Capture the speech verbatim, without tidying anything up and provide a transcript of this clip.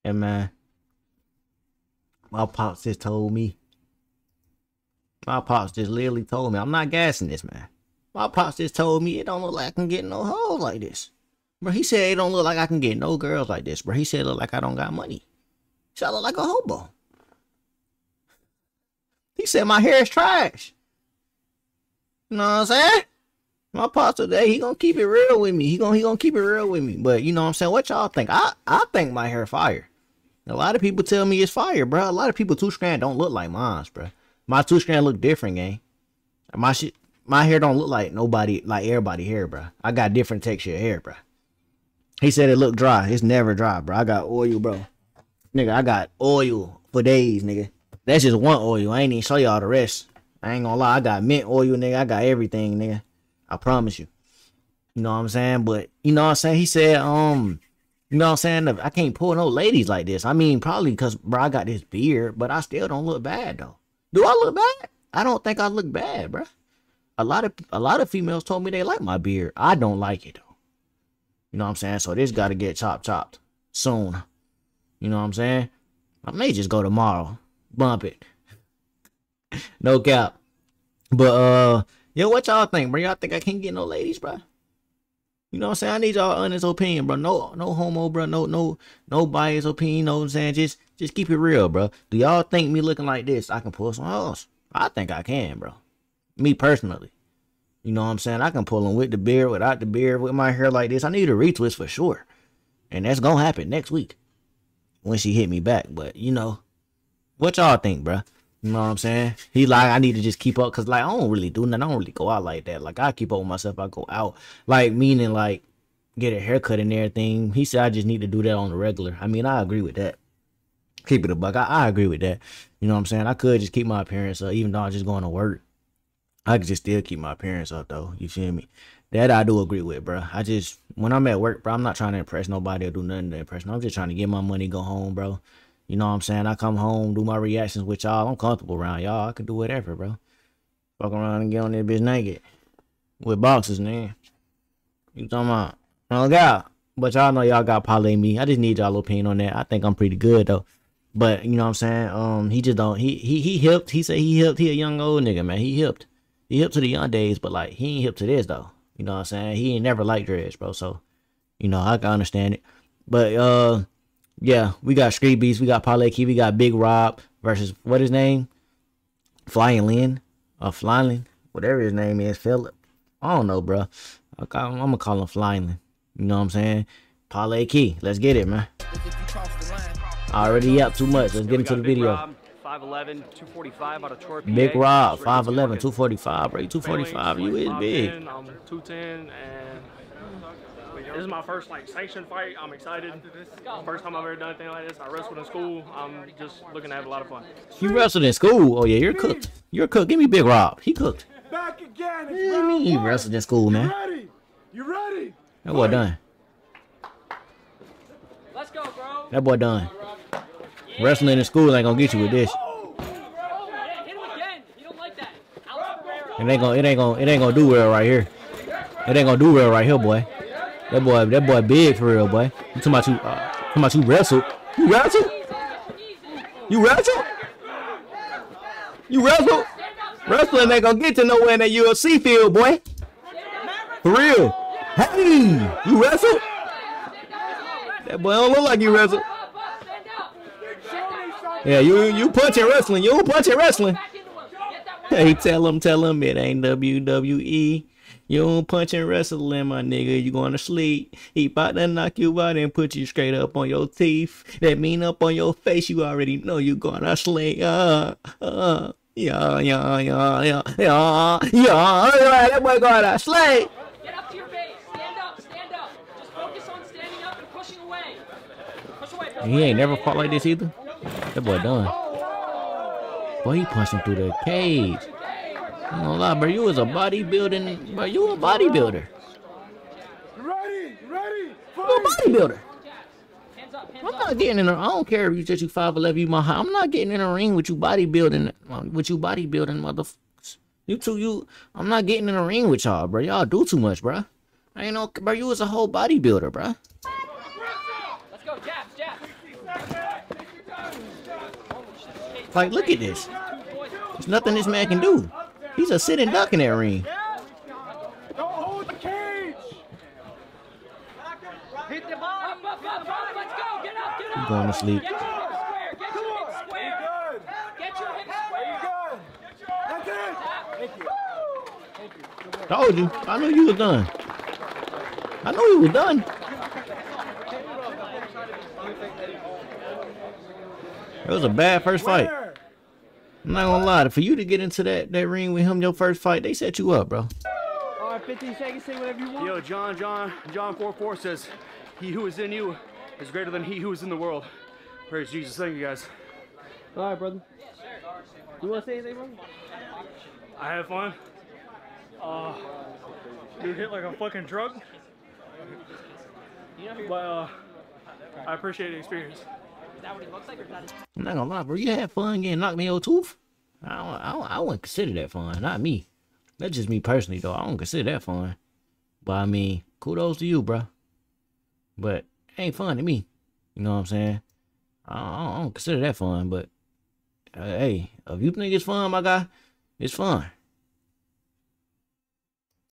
And man, my pops just told me. My pops just literally told me. I'm not gassing this, man. My pops just told me it don't look like I can get no hoes like this. Bro, he said it don't look like I can get no girls like this, bro. He said it look like I don't got money. He said I look like a hobo. He said my hair is trash. You know what I'm saying? My pops today, he gonna keep it real with me. He gonna he gonna keep it real with me. But you know what I'm saying? What y'all think? I, I think my hair fire. A lot of people tell me it's fire, bro. A lot of people two strand don't look like mine, bro. My two strand look different, gang. My shit. My hair don't look like nobody, like everybody hair, bro. I got different texture of hair, bro. He said it looked dry. It's never dry, bro. I got oil, bro. Nigga, I got oil for days, nigga. That's just one oil. I ain't even show y'all the rest. I ain't gonna lie. I got mint oil, nigga. I got everything, nigga. I promise you. You know what I'm saying? But, you know what I'm saying? He said, um, you know what I'm saying? I can't pull no ladies like this. I mean, probably because, bro, I got this beard, but I still don't look bad, though. Do I look bad? I don't think I look bad, bro. A lot of a lot of females told me they like my beard. I don't like it though. You know what I'm saying? So this got to get chopped chopped soon. You know what I'm saying? I may just go tomorrow. Bump it. No cap. But uh yo, what y'all think, bro? Y'all think I can't get no ladies, bro? You know what I'm saying? I need y'all honest opinion, bro. No no homo, bro. No no no bias opinion, you know what I'm saying? Just just keep it real, bro. Do y'all think me looking like this I can pull some hoes? I think I can, bro. Me personally. You know what I'm saying? I can pull them with the beard, without the beard, with my hair like this. I need a retwist for sure. And that's going to happen next week. When she hit me back. But, you know. What y'all think, bro? You know what I'm saying? He like, I need to just keep up. Because, like, I don't really do nothing. I don't really go out like that. Like, I keep up with myself. I go out. Like, meaning, like, get a haircut and everything. He said I just need to do that on the regular. I mean, I agree with that. Keep it a buck. I, I agree with that. You know what I'm saying? I could just keep my appearance up. Even though I'm just going to work. I can just still keep my appearance up, though. You feel me? That I do agree with, bro. I just, when I'm at work, bro, I'm not trying to impress nobody or do nothing to impress. I'm just trying to get my money, go home, bro. You know what I'm saying? I come home, do my reactions with y'all. I'm comfortable around y'all. I can do whatever, bro. Fuck around and get on that bitch naked. With boxes, man. You talking about? Oh, God. But y'all know y'all got parlay me. I just need y'all opinion on that. I think I'm pretty good, though. But, you know what I'm saying? Um, he just don't, he, he, he hipped. He said he hipped. He a young old nigga, man. He hipped. He hip to the young days, but like he ain't hip to this though. You know what I'm saying? He ain't never liked dreads, bro. So, you know, I can understand it. But uh yeah, we got Street Beefs, we got Parlay Key, we got Big Rob versus what his name? FLAILING or FLAILING, whatever his name is, Philip. I don't know, bro. I'm gonna call him FLAILING. You know what I'm saying? Parlay Key. Let's get it, man. Already up too much. Let's get into the video. five eleven, two forty-five out of Troy, P A. Big Rob, five eleven, two forty-five, bro. two forty-five, you is big. I'm two ten, and this is my first like sanctioned fight. I'm excited. First time I've ever done anything like this. I wrestled in school. I'm just looking to have a lot of fun. You wrestled in school? Oh yeah, you're cooked. You're cooked. Give me Big Rob. He cooked. Back again. What do you mean he wrestled in school, man? You ready? You ready? That boy done. Let's go, bro. That boy done. Wrestling in school ain't gonna get you with this. It ain't gonna, it ain't gonna, it ain't gonna do well right here. It ain't gonna do well right here, boy. That boy, that boy big for real, boy. You talking about you, uh, talking about you wrestled? You wrestled? You wrestled? You wrestled? Wrestling ain't gonna get you nowhere in that U F C field, boy. For real. Hey, you wrestled? That boy don't look like you wrestled. Yeah, you you punching wrestling. You punching wrestling. Hey, tell him, tell him it ain't W W E. You don't punch and wrestling, my nigga. You going to sleep. He about to knock you out and put you straight up on your teeth. That mean up on your face. You already know you gonna sleep. Uh, uh, yeah, yeah, yeah, yeah, yeah, yeah. That boy gonna sleep. Get up to your base. Stand up, stand up. Just focus on standing up and pushing away. Push away. Push he ain't never fought like this either. That boy done. Boy, he punched him through the cage. I'm gonna lie, bro. You was a bodybuilding, bro. You a bodybuilder. You ready? You ready? You a bodybuilder. I'm not getting in. A, I don't care if you just you five eleven. You my height. I'm not getting in a ring with you bodybuilding. With you bodybuilding, motherfuckers. You two, you. I'm not getting in a ring with y'all, bro. Y'all do too much, bro. I ain't no, bro. You was a whole bodybuilder, bro. Let's go, jabs, jabs. Like, look at this. There's nothing this man can do. He's a sitting duck in that ring. Don't hold the cage. Hit the ball. Up, up, up, up. Let's go. Get up, get up. He's going to sleep. Get your hips square. Get your hips square. Good. Get your hips square. Good. That's it. Thank you. Thank you. Told you. I knew you was done. I knew you was done. It was a bad first fight. I'm not gonna lie. For you to get into that, that ring with him, your first fight, they set you up, bro. All right, fifteen seconds, say whatever you want. Yo, John, John, John four four says, he who is in you is greater than he who is in the world. Praise Jesus. Thank you, guys. All right, brother. You want to say anything, bro? I had fun. Uh, dude hit like a fucking drug. But uh, I appreciate the experience. Is that what he looks like, or is that his... I'm not gonna lie, bro. You had fun getting knocked in your tooth. I don't, I don't, I wouldn't consider that fun. Not me. That's just me personally, though. I don't consider that fun. But I mean, kudos to you, bro. But it ain't fun to me. You know what I'm saying? I don't, I don't consider that fun. But uh, hey, if you think it's fun, my guy, it's fun.